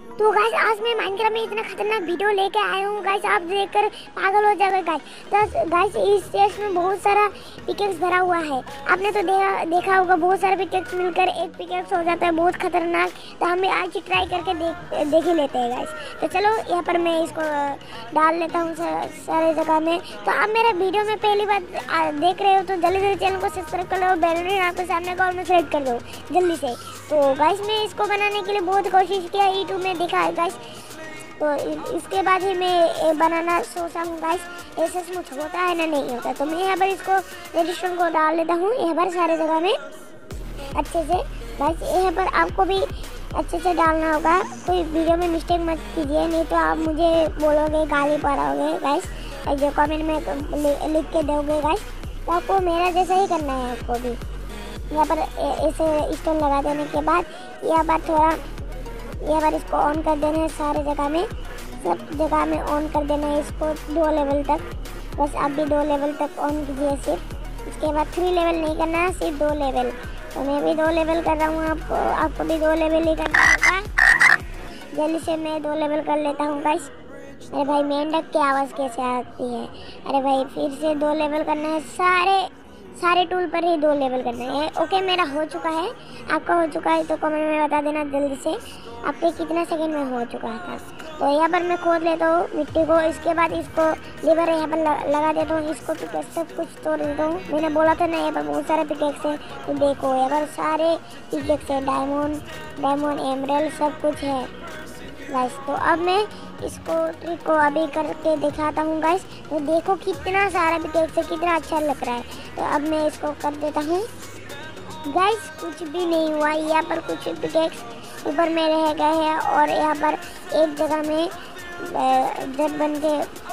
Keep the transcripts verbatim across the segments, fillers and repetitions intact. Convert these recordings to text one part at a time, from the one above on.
तो गाइस आज मैं माइनक्राफ्ट में इतना खतरनाक वीडियो लेके आया हूँ गाइस, आप देखकर पागल हो जाओगे गाइस। तो गाइस इस चेस्ट में बहुत सारा पिकेक्स भरा हुआ है। आपने तो देखा देखा होगा बहुत सारे पिकेक्स मिलकर एक पिकेक्स हो जाता है, बहुत खतरनाक। तो हम भी आज ट्राई करके देख देख ही लेते हैं गाइस। तो चलो यहाँ पर मैं इसको डाल लेता हूँ सारे जगह में। तो आप मेरा वीडियो में पहली बार देख रहे हो तो जल्दी जल्दी चैनल को सब्सक्राइब कर लो, बेल आइकन आपके सामने कॉल में सेलेक्ट कर दो जल्दी से। तो गाइस मैं इसको बनाने के लिए बहुत कोशिश किया, यूट्यूब में देखा है गाइस। तो इसके बाद ही मैं बनाना सोचा हूँ गाइस, ऐसे स्मूथ होता है ना नहीं होता। तो मैं यहाँ पर इसको रजिस्टर को डाल लेता हूँ यहाँ पर सारे जगह में अच्छे से गाइस। यहाँ पर आपको भी अच्छे से डालना होगा, कोई वीडियो में मिस्टेक मत कीजिए, नहीं तो आप मुझे बोलोगे, गाली पड़ोगे गाइस, जो कमेंट में लिख के दोगे गाइस। तो आपको मेरा जैसा ही करना है आपको भी। यहाँ पर ऐसे स्टोन लगा देने के बाद यहाँ पर थोड़ा यहाँ पर इसको ऑन कर देना है, सारे जगह में सब जगह में ऑन कर देना है इसको दो लेवल तक। बस आप भी दो लेवल तक ऑन कीजिए सिर्फ, इसके बाद थ्री लेवल नहीं करना है, सिर्फ दो लेवल। तो मैं भी दो लेवल कर रहा हूँ, आपको आपको भी दो लेवल ही करना होगा। जल्दी से मैं दो लेवल कर लेता हूँ गाइस। अरे भाई मेंढक की आवाज़ कैसे आती है। अरे भाई फिर से दो लेवल करना है, सारे सारे टूल पर ही दो लेवल करना है। ओके मेरा हो चुका है, आपका हो चुका है तो कमेंट में बता देना जल्दी से आपके कितना सेकंड में हो चुका था। तो यहाँ पर मैं खोद लेता हूँ मिट्टी को, इसके बाद इसको लीवर यहाँ पर लगा देता हूँ, इसको तो सब कुछ तोड़ देता हूँ। मैंने बोला था ना यहाँ पर बहुत सारे पिकेक्स हैं, तो देखो यहाँ पर सारे पिकेक्स हैं, डायमंड डायमंड एमरल्ड सब कुछ है गाइस। तो अब मैं इसको ट्रिक को अभी करके दिखाता हूँ गाइस। तो देखो कितना सारा पिकेक्स है, कितना अच्छा लग रहा है। तो अब मैं इसको कर देता हूँ गाइस, कुछ भी नहीं हुआ। यहाँ पर कुछ पिकेक्स ऊपर में रह गए हैं और यहाँ पर एक जगह में जब बन के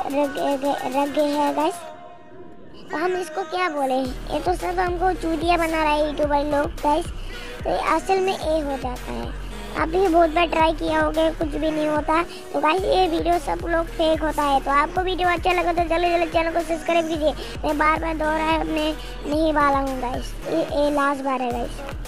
रख गए हैं गाइस। तो हम इसको क्या बोले, ये तो सब हमको चूतिया बना रहा है यूट्यूबर लोग गाइस। तो असल में ये हो जाता है, आप भी बहुत बार ट्राई किया होगा, कुछ भी नहीं होता। तो गाइस ये वीडियो सब लोग फेक होता है। तो आपको वीडियो अच्छा लगा तो जल्दी जल्दी चैनल को सब्सक्राइब कीजिए। मैं बार बार दोहराने नहीं वाला हूँ गाइस, ये लास्ट बार है गाइस।